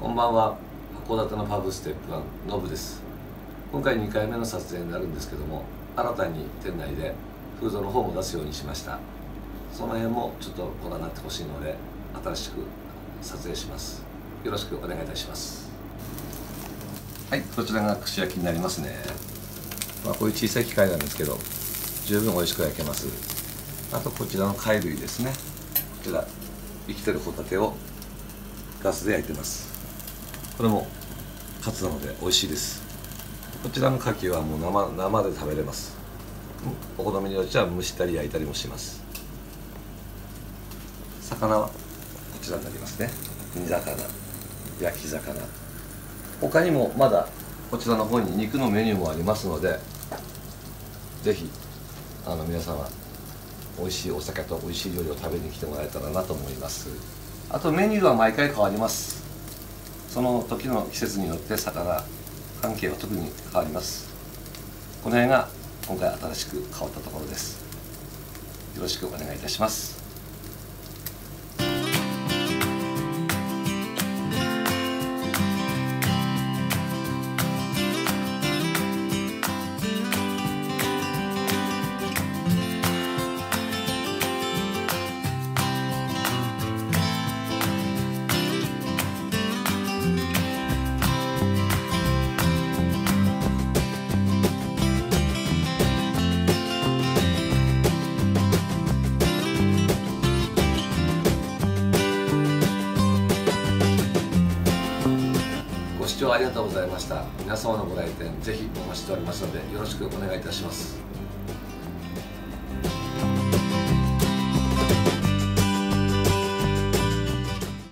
こんばんは。函館のパブステップ1ノブです。今回2回目の撮影になるんですけども、新たに店内でフードの方も出すようにしました。その辺もちょっとご覧になってほしいので、新しく撮影します。よろしくお願いいたします。はい、こちらが串焼きになりますね。こういう小さい機械なんですけど、十分美味しく焼けます。あとこちらの貝類ですね。こちら生きてるホタテをガスで焼いてます。これもカツなので美味しいです。こちらの牡蠣はもう生で食べれます。お好みによっては蒸したり焼いたりもします。魚はこちらになりますね。煮魚、焼き魚、他にもまだこちらの方に肉のメニューもありますので、ぜひ皆さんは美味しいお酒と美味しい料理を食べに来てもらえたらなと思います。あとメニューは毎回変わります。その時の季節によって魚関係は特に変わります。この辺が今回新しく変わったところです。よろしくお願いいたします。ご視聴ありがとうございました。皆様のご来店ぜひお待ちしておりますので、よろしくお願いいたします。